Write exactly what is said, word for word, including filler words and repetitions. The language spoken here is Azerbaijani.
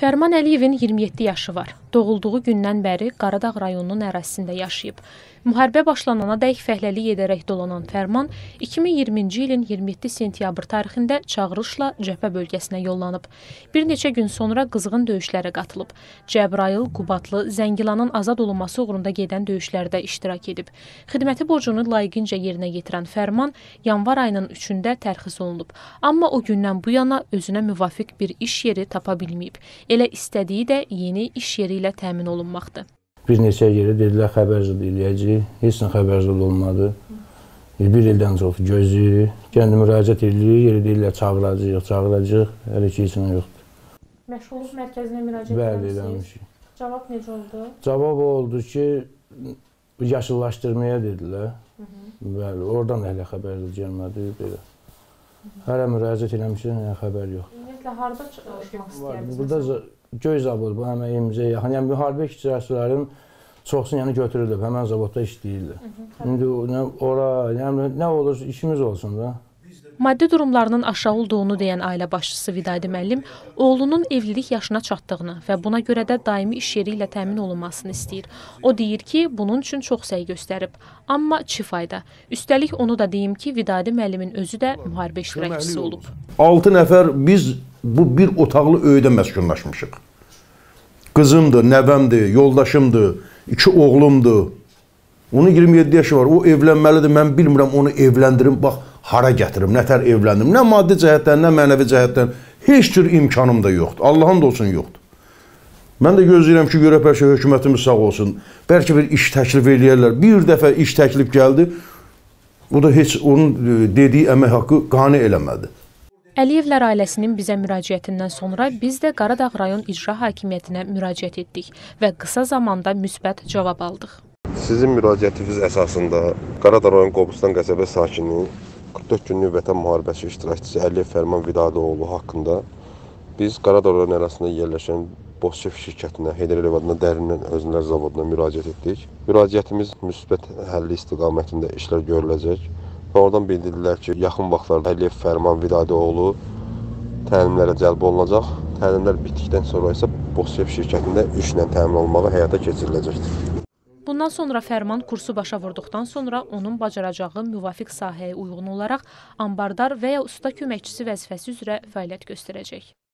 Fərman Əliyevin iyirmi yeddi yaşı var. Doğulduğu gündən bəri Qaradağ rayonunun ərazisində yaşayıb. Müharibə başlanana dək fəhləlik edərək dolanan Fərman, iki min iyirminci ilin iyirmi yeddi sentyabr tarixində çağırışla cəbhə bölgəsinə yollanıb. Bir neçə gün sonra qızğın döyüşlərə qatılıb. Cəbrayıl, Qubadlı, Zəngilanın azad olunması uğrunda gedən döyüşlərdə iştirak edib. Xidməti borcunu layiqincə yerinə yetirən Fərman, yanvar ayının üçündə tərxis olunub. Amma o gündən bu yana özünə müvafiq bir iş yeri tapa bilməyib. Elə istədiyi də yeni iş yeri ilə təmin olunmaqdır. Bir neçə yeri dedilər xəbərsiz eləyəcək, heç nə xəbərsiz olmadı. Bir ildən çox gözləyir, kəndi müraciət edir, yeri deyirlər çağıracaq, çağıracaq, hələ ki heç nə yoxdur. Məşğulluq mərkəzinə müraciət Bəli, eləmişik. Cavab necə oldu? Cavab oldu ki, yaşıllaşdırmaya dedilər. Bəli, oradan hələ xəbərsiz gəlmədi, belə. Hələ müraciət eləmişik, hələ xəbər yox. Ümumiyyətlə, harada çalışmaq istəyərdiniz? Burada göy zavod, bu həmən evimizə yaxın. Yəni, müharibə iştirakçıların çoxsunu yəni götürülüb, həmən zavodda işləyirlər. İndi ora, yəni nə olur, işimiz olsun da. Maddi durumlarının aşağı olduğunu deyən ailə başçısı Vidadi müəllim, oğlunun evlilik yaşına çatdığını və buna görə də daimi iş yeri ilə təmin olunmasını istəyir. O deyir ki, bunun üçün çox səy göstərib. Amma çi fayda. Üstəlik onu da deyim ki, Vidadi müəllimin özü də müharibə iştirakçısı olub. altı nəfər biz bu bir otaqlı öydə məskunlaşmışıq. Qızımdır, nəvəmdir, yoldaşımdır, iki oğlumdur. Onun iyirmi yeddi yaşı var, o evlənməlidir, mən bilmirəm onu evləndirim, bax, hara gətirim, nətər evləndirim, nə maddi cəhətdən, nə mənəvi cəhətdən, heç cür imkanım da yoxdur, Allahın da olsun yoxdur. Mən də gözləyirəm ki, görək bəlkə hökumətimiz sağ olsun, bəlkə bir iş təklif eləyərlər, bir dəfə iş təklif gəldi, bu da heç onun dediyi əmək haqqı qane eləmədi. Əliyevlər ailəsinin bizə müraciətindən sonra biz də Qaradağ rayon icra hakimiyyətinə müraciət etdik və qısa zamanda müsbət cavab aldıq. Sizin müraciətiniz əsasında Qaradağ rayon Qobustan qəsəbə sakini qırx dörd günlük vətən müharibəsi iştirakçısı Əliyev Fərman Vidadıoğlu haqqında biz Qaradağ rayon ərazisində yerləşən Bosçev şirkətinə, Heydər Əliyev adına Dərindən Özünlər zavoduna müraciət etdik. Müraciətimiz müsbət həlli istiqamətində işlər görüləcək. Və oradan bildirdilər ki, yaxın vaxtlarda Əliyev Fərman Vidadıoğlu təlimlərə cəlb olunacaq. Təlimlər bitdikdən sonra isə Bosçev şirkətində işlə təmin olunmağı həyata keçiriləcəkdir. Bundan sonra Fərman kursu başa vurduqdan sonra onun bacaracağı müvafiq sahəyə uyğun olaraq ambardar və ya usta köməkçisi vəzifəsi üzrə fəaliyyət göstərəcək.